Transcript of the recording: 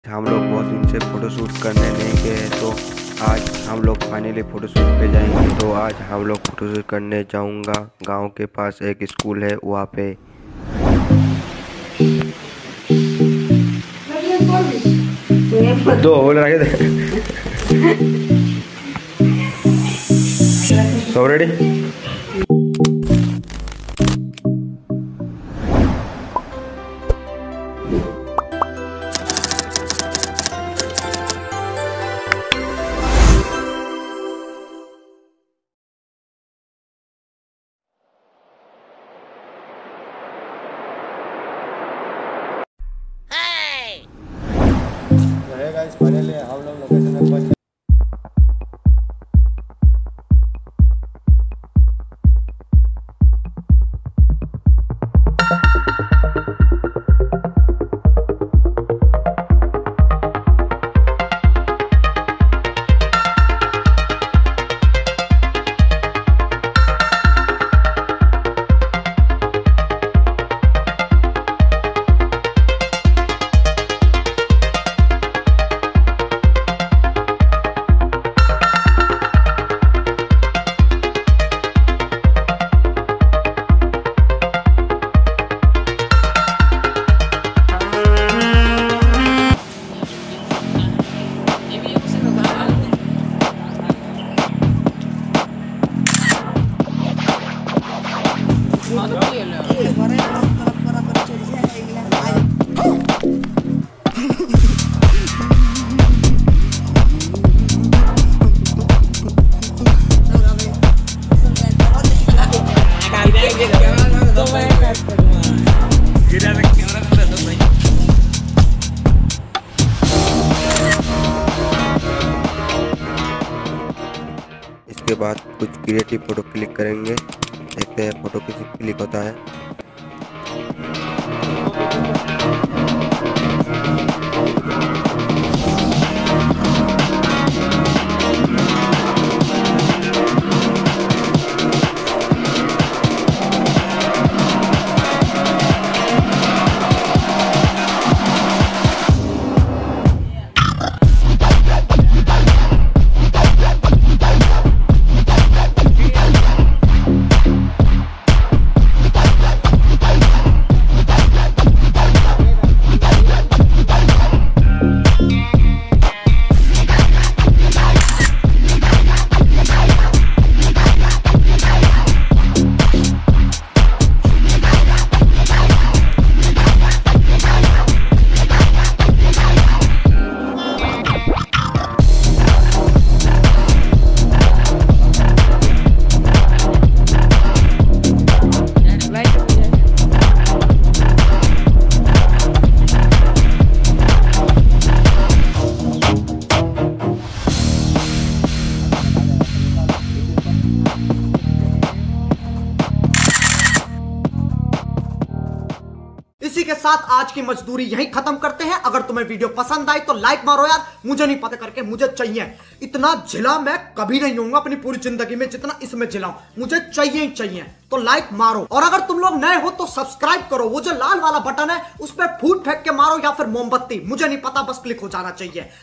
हम लोग बहुत दिन से फ़ोटोशूट करने नहीं गए, तो आज हम लोग फाइनली फ़ोटोशूट पे जाएंगे। तो आज हम लोग फ़ोटोशूट करने जाऊंगा। गांव के पास एक स्कूल है, वहाँ पे दो बोल रखे थे। सब रेडी? गाइस फाइनली हम लोग लोकेशन पे पहुंच। इसके बाद कुछ क्रिएटिव फोटो क्लिक करेंगे, देखते हैं फोटो कैसे क्लिक होता है। इसी के साथ आज की मजदूरी यहीं खत्म करते हैं। अगर तुम्हें वीडियो पसंद आई तो लाइक मारो यार, मुझे नहीं पता करके मुझे चाहिए। इतना झिला मैं कभी नहीं होऊंगा अपनी पूरी जिंदगी में जितना इसमें झिलाऊं, मुझे चाहिए ही चाहिए। तो लाइक मारो, और अगर तुम लोग नए हो तो सब्सक्राइब करो। वो जो लाल वाला बटन है उस पर फूट फेंक के मारो या फिर मोमबत्ती, मुझे नहीं पता, बस क्लिक हो जाना चाहिए।